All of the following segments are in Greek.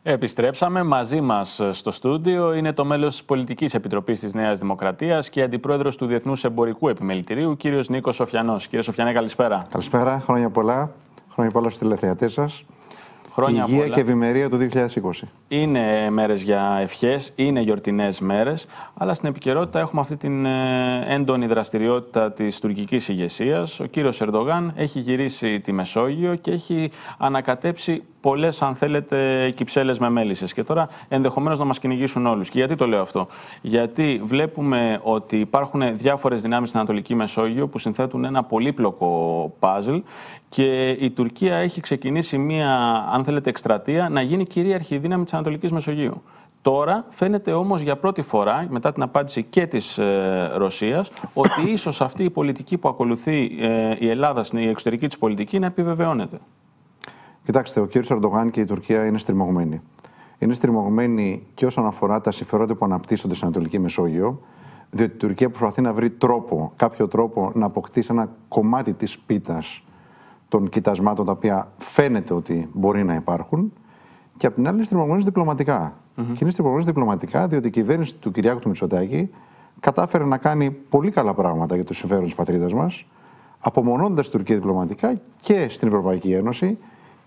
Επιστρέψαμε. Μαζί μας στο στούντιο είναι το μέλος της Πολιτικής Επιτροπής της Νέας Δημοκρατίας και αντιπρόεδρος του Διεθνούς Εμπορικού Επιμελητηρίου, κύριος Νίκος Σοφιανός. Κύριε Σοφιανέ, καλησπέρα. Καλησπέρα, χρόνια πολλά. Χρόνια πολλά στους τηλεθεατές σας. Χρόνια υγεία πολλά. Και ευημερία το 2020. Είναι μέρες για ευχές, είναι γιορτινές μέρες, αλλά στην επικαιρότητα έχουμε αυτή την έντονη δραστηριότητα της τουρκικής ηγεσίας. Ο κύριος Ερντογάν έχει γυρίσει τη Μεσόγειο και έχει ανακατέψει πολλές, αν θέλετε, κυψέλες με μέλισσες. Και τώρα ενδεχομένως να μας κυνηγήσουν όλους. Και γιατί το λέω αυτό? Γιατί βλέπουμε ότι υπάρχουν διάφορες δυνάμεις στην Ανατολική Μεσόγειο που συνθέτουν ένα πολύπλοκο παζλ και η Τουρκία έχει ξεκινήσει μία, αν θέλετε, εκστρατεία να γίνει κυρίαρχη δύναμη της Ανατολικής Μεσογείου. Τώρα φαίνεται όμως για πρώτη φορά, μετά την απάντηση και της Ρωσίας, ότι ίσως αυτή η πολιτική που ακολουθεί η Ελλάδα στην εξωτερική της πολιτική να επιβεβαιώνεται. Κοιτάξτε, ο κύριος Ερντογάν και η Τουρκία είναι στριμωγμένοι. Είναι στριμωγμένοι και όσον αφορά τα συμφέροντα που αναπτύσσονται στην Ανατολική Μεσόγειο, διότι η Τουρκία προσπαθεί να βρει κάποιο τρόπο να αποκτήσει ένα κομμάτι της πίτας των κοιτασμάτων τα οποία φαίνεται ότι μπορεί να υπάρχουν. Και απ' την άλλη είναι στριμωγμένοι διπλωματικά. Και είναι στριμωγμένοι διπλωματικά διότι η κυβέρνηση του Κυριάκου του Μητσοτάκη κατάφερε να κάνει πολύ καλά πράγματα για το συμφέρον της πατρίδας μας, απομονώνοντας την Τουρκία διπλωματικά και στην Ευρωπαϊκή Ένωση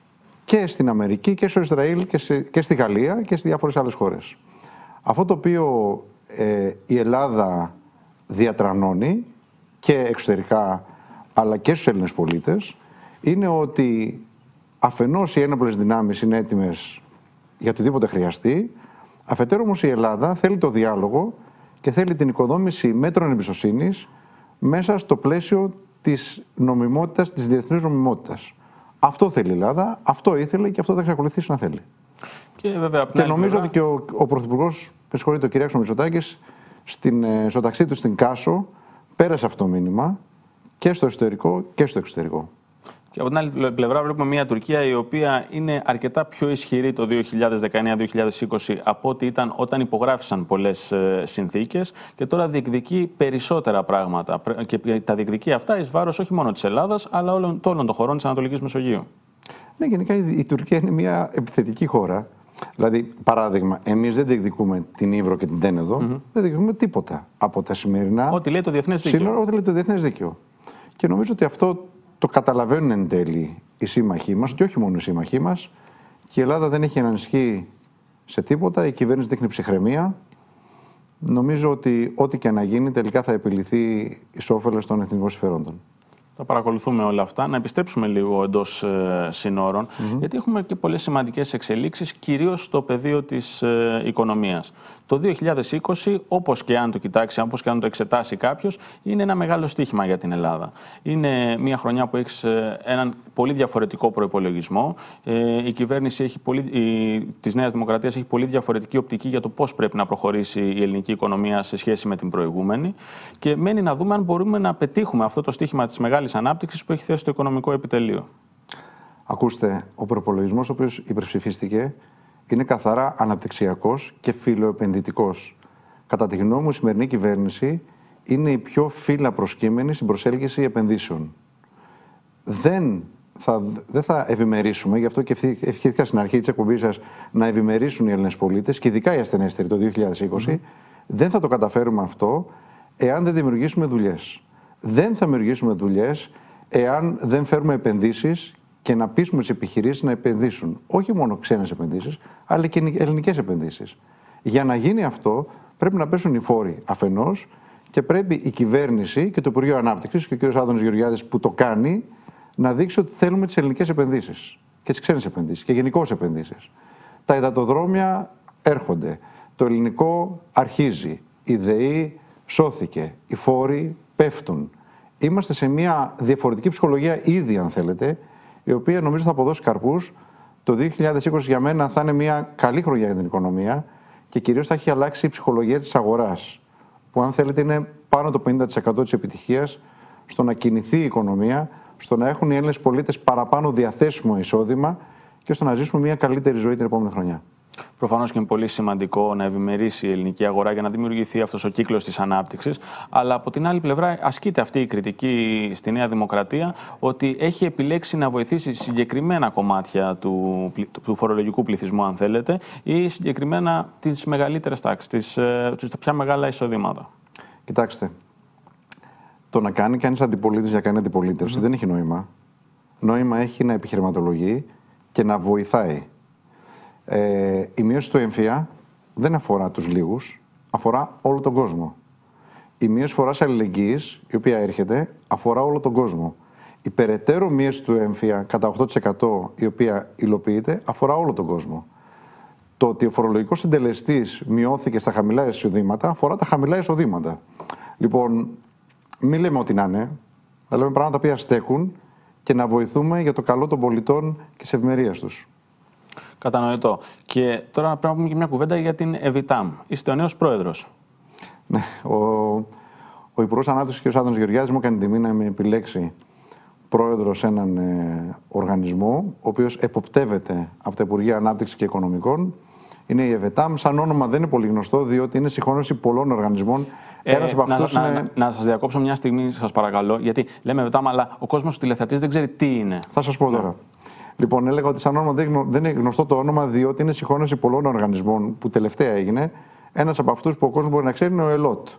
και στην Αμερική και στο Ισραήλ και στη Γαλλία και σε διάφορες άλλες χώρες. Αυτό το οποίο η Ελλάδα διατρανώνει και εξωτερικά αλλά και στους Έλληνες πολίτες είναι ότι αφενός οι ένοπλες δυνάμεις είναι έτοιμες για οτιδήποτε χρειαστεί, αφετέρου όμως η Ελλάδα θέλει το διάλογο και θέλει την οικοδόμηση μέτρων εμπιστοσύνης μέσα στο πλαίσιο της νομιμότητας, της διεθνούς νομιμότητας. Αυτό θέλει η Ελλάδα, αυτό ήθελε και αυτό θα εξακολουθήσει να θέλει. Και, βέβαια, και νομίζω ότι και ο Πρωθυπουργός, ο Κυριάκος Μητσοτάκης, στο ταξίδι του στην Κάσο, πέρασε αυτό το μήνυμα και στο εσωτερικό και στο εξωτερικό. Και από την άλλη πλευρά βλέπουμε μια Τουρκία η οποία είναι αρκετά πιο ισχυρή το 2019-2020 από ό,τι ήταν όταν υπογράφησαν πολλές συνθήκες και τώρα διεκδικεί περισσότερα πράγματα. Και τα διεκδικεί αυτά εις βάρος όχι μόνο της Ελλάδας αλλά όλων των χωρών της Ανατολικής Μεσογείου. Ναι, γενικά η Τουρκία είναι μια επιθετική χώρα. Δηλαδή, παράδειγμα, εμείς δεν διεκδικούμε την Ύβρο και την Τένεδο, δεν διεκδικούμε τίποτα από τα σημερινά. Ό,τι λέει το διεθνές δίκαιο. Ό,τι λέει το διεθνές δίκαιο. Και νομίζω ότι αυτό το καταλαβαίνουν εν τέλει οι σύμμαχοί μας και όχι μόνο οι σύμμαχοί μας. Και η Ελλάδα δεν έχει ενισχύει σε τίποτα. Η κυβέρνηση δείχνει ψυχραιμία. Νομίζω ότι ό,τι και να γίνει τελικά θα επιληθεί εις όφελος των εθνικών συμφερόντων. Θα παρακολουθούμε όλα αυτά. Να επιστρέψουμε λίγο εντός συνόρων, γιατί έχουμε και πολλές σημαντικές εξελίξεις, κυρίως στο πεδίο της οικονομίας. Το 2020, όπως και αν το κοιτάξει, όπως και αν το εξετάσει κάποιος, είναι ένα μεγάλο στοίχημα για την Ελλάδα. Είναι μια χρονιά που έχει έναν πολύ διαφορετικό προϋπολογισμό. Η κυβέρνηση της Νέας Δημοκρατίας έχει πολύ διαφορετική οπτική για το πώς πρέπει να προχωρήσει η ελληνική οικονομία σε σχέση με την προηγούμενη. Και μένει να δούμε αν μπορούμε να πετύχουμε αυτό το στοίχημα της μεγάλης ανάπτυξης που έχει θέσει το οικονομικό επιτελείο. Ακούστε, ο προϋπολογισμός ο οποίος υπερψηφίστηκε είναι καθαρά αναπτυξιακός και φιλοεπενδυτικός. Κατά τη γνώμη μου, η σημερινή κυβέρνηση είναι η πιο φύλλα προσκύμενη στην προσέλκυση επενδύσεων. Δεν θα ευημερίσουμε, γι' αυτό και ευχήθηκα στην αρχή της εκπομπής σας να ευημερίσουν οι Έλληνες πολίτες και ειδικά οι ασθενέστεροι το 2020. Δεν θα το καταφέρουμε αυτό εάν δεν δημιουργήσουμε δουλειές. Δεν θα δημιουργήσουμε δουλειές εάν δεν φέρουμε επενδύσεις και να πείσουμε τις επιχειρήσεις να επενδύσουν. Όχι μόνο ξένες επενδύσεις, αλλά και ελληνικές επενδύσεις. Για να γίνει αυτό, πρέπει να πέσουν οι φόροι αφενός και πρέπει η κυβέρνηση και το Υπουργείο Ανάπτυξης και ο κ. Άδωνης Γεωργιάδης που το κάνει να δείξει ότι θέλουμε τις ελληνικές επενδύσεις και τις ξένες επενδύσεις και γενικώς επενδύσεις. Τα υδατοδρόμια έρχονται. Το ελληνικό αρχίζει. Η ΔΕΗ σώθηκε. Οι φόροι πέφτουν. Είμαστε σε μια διαφορετική ψυχολογία ήδη, αν θέλετε, η οποία νομίζω θα αποδώσει καρπούς. Το 2020 για μένα θα είναι μια καλή χρονιά για την οικονομία και κυρίως θα έχει αλλάξει η ψυχολογία της αγοράς, που αν θέλετε είναι πάνω το 50% της επιτυχίας στο να κινηθεί η οικονομία, στο να έχουν οι Έλληνες πολίτες παραπάνω διαθέσιμο εισόδημα και στο να ζήσουμε μια καλύτερη ζωή την επόμενη χρονιά. Προφανώς και είναι πολύ σημαντικό να ευημερήσει η ελληνική αγορά για να δημιουργηθεί αυτός ο κύκλος της ανάπτυξης. Αλλά από την άλλη πλευρά, ασκείται αυτή η κριτική στη Νέα Δημοκρατία ότι έχει επιλέξει να βοηθήσει συγκεκριμένα κομμάτια του φορολογικού πληθυσμού, αν θέλετε, ή συγκεκριμένα τις μεγαλύτερες τάξεις, τα πιο μεγάλα εισοδήματα. Κοιτάξτε. Το να κάνει κανείς αντιπολίτευση για κάνει αντιπολίτευση δεν έχει νόημα. Νόημα έχει να επιχειρηματολογεί και να βοηθάει. Η μείωση του έμφυα δεν αφορά τους λίγους, αφορά όλο τον κόσμο. Η μείωση φοράς αλληλεγγύης, η οποία έρχεται, αφορά όλο τον κόσμο. Η περαιτέρω μείωση του έμφυα κατά 8%, η οποία υλοποιείται, αφορά όλο τον κόσμο. Το ότι ο φορολογικός συντελεστής μειώθηκε στα χαμηλά εισοδήματα, αφορά τα χαμηλά εισοδήματα. Λοιπόν, μην λέμε ό,τι να είναι, να λέμε πράγματα που στέκουν και να βοηθούμε για το καλό των πολιτών και της ευημερίας τους. Κατανοητό. Και τώρα πρέπει να πούμε και μια κουβέντα για την ΕΒΙΤΑΜ. Είστε ο νέος πρόεδρος. Ναι, ο Υπουργός Ανάπτυξης κ. Άδωνης Γεωργιάδης μου έκανε τιμή να με επιλέξει πρόεδρος σε έναν οργανισμό, ο οποίος εποπτεύεται από τα Υπουργεία Ανάπτυξης και Οικονομικών. Είναι η ΕΒΙΤΑΜ. Σαν όνομα δεν είναι πολύ γνωστό, διότι είναι συγχώνευση πολλών οργανισμών. Ένας από αυτούς να σας διακόψω μια στιγμή, σας παρακαλώ, γιατί λέμε ΕΒΙΤΑΜ, αλλά ο κόσμος του τηλεθεατής δεν ξέρει τι είναι. Θα σας πω τώρα. Λοιπόν, έλεγα ότι σαν όνομα δεν είναι γνωστό το όνομα, διότι είναι συγχώνευση πολλών οργανισμών που τελευταία έγινε. Ένας από αυτούς που ο κόσμος μπορεί να ξέρει είναι ο ΕΛΟΤ.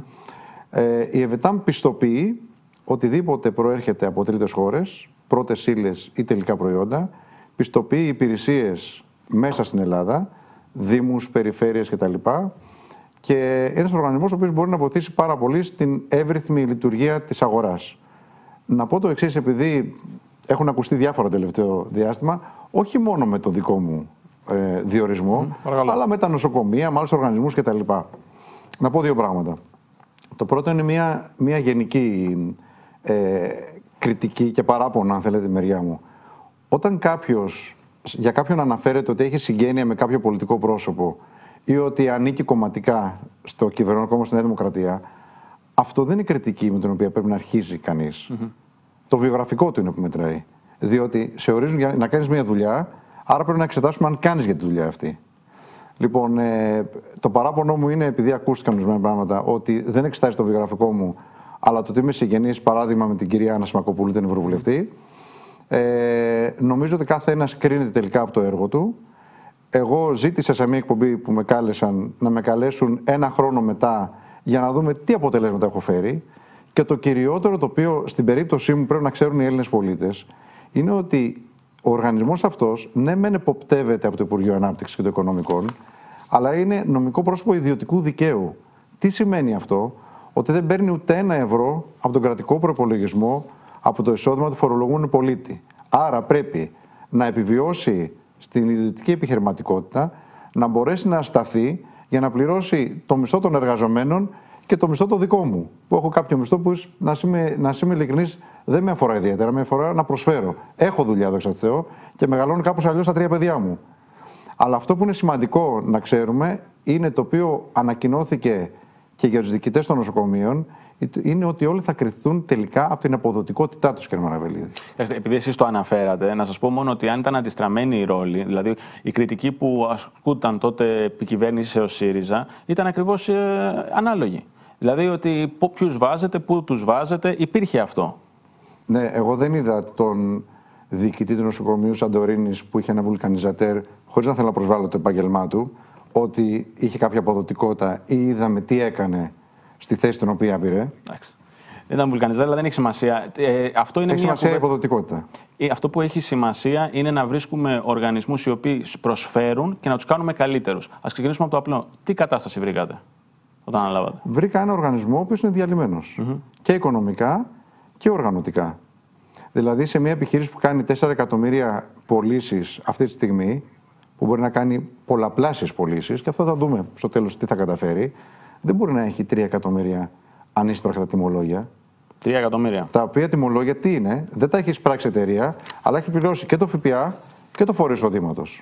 Η ΕΒΙΤΑΜ πιστοποιεί οτιδήποτε προέρχεται από τρίτες χώρες, πρώτες ύλες ή τελικά προϊόντα, πιστοποιεί υπηρεσίες μέσα στην Ελλάδα, δήμους, περιφέρειες κτλ. Και ένας οργανισμός ο οποίος μπορεί να βοηθήσει πάρα πολύ στην εύρυθμη λειτουργία της αγοράς. Να πω το εξής, επειδή έχουν ακουστεί διάφορα τελευταίο διάστημα, όχι μόνο με το δικό μου διορισμό, αλλά με τα νοσοκομεία, με άλλους οργανισμούς κτλ. Να πω δύο πράγματα. Το πρώτο είναι μια γενική κριτική και παράπονο, αν θέλετε, τη μεριά μου. Όταν για κάποιον αναφέρεται ότι έχει συγγένεια με κάποιο πολιτικό πρόσωπο ή ότι ανήκει κομματικά στο κυβερνό κόμμα στη Νέα Δημοκρατία, αυτό δεν είναι κριτική με την οποία πρέπει να αρχίσει κανείς. Το βιογραφικό του είναι που μετράει. Διότι σε ορίζουν για να κάνεις μια δουλειά, άρα πρέπει να εξετάσουμε αν κάνεις για τη δουλειά αυτή. Λοιπόν, το παράπονο μου είναι, επειδή ακούστηκαν ορισμένα πράγματα, ότι δεν εξετάζει το βιογραφικό μου, αλλά το ότι είμαι συγγενής, παράδειγμα, με την κυρία Άννα Σμακοπούλου, την Ευρωβουλευτή. Νομίζω ότι κάθε ένας κρίνεται τελικά από το έργο του. Εγώ ζήτησα σε μια εκπομπή που με κάλεσαν να με καλέσουν ένα χρόνο μετά για να δούμε τι αποτελέσματα έχω φέρει. Και το κυριότερο, το οποίο στην περίπτωσή μου πρέπει να ξέρουν οι Έλληνες πολίτες, είναι ότι ο οργανισμός αυτός, ναι, μεν εποπτεύεται από το Υπουργείο Ανάπτυξης και των Οικονομικών, αλλά είναι νομικό πρόσωπο ιδιωτικού δικαίου. Τι σημαίνει αυτό? Ότι δεν παίρνει ούτε ένα ευρώ από τον κρατικό προπολογισμό, από το εισόδημα του φορολογούμενου πολίτη. Άρα πρέπει να επιβιώσει στην ιδιωτική επιχειρηματικότητα, να μπορέσει να σταθεί για να πληρώσει το μισθό των εργαζομένων και το μισθό το δικό μου. Που έχω κάποιο μισθό που, να είμαι ειλικρινής, δεν με αφορά ιδιαίτερα. Με αφορά να προσφέρω. Έχω δουλειά, δόξα τω Θεώ, και μεγαλώνω κάπως αλλιώς τα 3 παιδιά μου. Αλλά αυτό που είναι σημαντικό να ξέρουμε είναι το οποίο ανακοινώθηκε και για τους διοικητές των νοσοκομείων, είναι ότι όλοι θα κριθούν τελικά από την αποδοτικότητά τους, κύριε Μαραβελίδη. Επειδή εσείς το αναφέρατε, να σας πω μόνο ότι αν ήταν αντιστραμμένη η ρόλη, δηλαδή η κριτική που ασκούταν τότε επί κυβέρνησης έως ΣΥΡΙΖΑ, ήταν ακριβώς ανάλογη. Δηλαδή ότι ποιους βάζετε, πού τους βάζετε, υπήρχε αυτό. Ναι, εγώ δεν είδα τον διοικητή του νοσοκομείου Σαντορίνης που είχε ένα βουλκανιζατέρ, χωρίς να θέλω να προσβάλλω το επάγγελμά του, ότι είχε κάποια αποδοτικότητα ή είδαμε τι έκανε στη θέση την οποία πήρε. Εντάξει. Δεν ήταν βουλκανιζατέρ, αλλά δεν έχει σημασία. Αυτό είναι έχει σημασία η αποδοτικότητα. Αυτό που έχει σημασία είναι να βρίσκουμε οργανισμούς οι οποίοι προσφέρουν και να τους κάνουμε καλύτερους. Ας ξεκινήσουμε από το απλό. Τι κατάσταση βρήκατε όταν αναλάβατε? Βρήκα ένα οργανισμό ο οποίος είναι διαλυμένος. Και οικονομικά και οργανωτικά. Δηλαδή σε μια επιχείρηση που κάνει 4 εκατομμύρια πωλήσεις αυτή τη στιγμή, που μπορεί να κάνει πολλαπλάσιες πωλήσεις, και αυτό θα δούμε στο τέλος τι θα καταφέρει, δεν μπορεί να έχει 3 εκατομμύρια ανείσπρακτα τιμολόγια. 3 εκατομμύρια. Τα οποία τιμολόγια τι είναι? Δεν τα έχει εισπράξει εταιρεία, αλλά έχει πληρώσει και το ΦΠΑ και το φόρο εισοδήματος.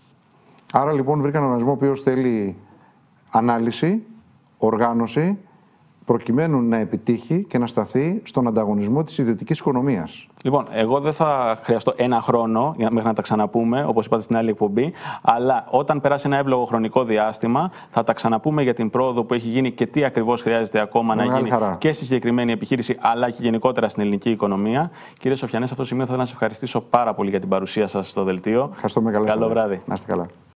Άρα λοιπόν βρήκα έναν οργανισμό ο οποίος θέλει ανάλυση, οργάνωση, προκειμένου να επιτύχει και να σταθεί στον ανταγωνισμό της ιδιωτικής οικονομίας. Λοιπόν, εγώ δεν θα χρειαστώ ένα χρόνο μέχρι να τα ξαναπούμε, όπως είπατε στην άλλη εκπομπή, αλλά όταν περάσει ένα εύλογο χρονικό διάστημα, θα τα ξαναπούμε για την πρόοδο που έχει γίνει και τι ακριβώς χρειάζεται ακόμα να γίνει και στη συγκεκριμένη επιχείρηση, αλλά και γενικότερα στην ελληνική οικονομία. Κύριε Σοφιανέ, σε αυτό το σημείο θα ήθελα να σας ευχαριστήσω πάρα πολύ για την παρουσία σας στο δελτίο. Ευχαριστώ με Καλό βράδυ. Να είστε καλά.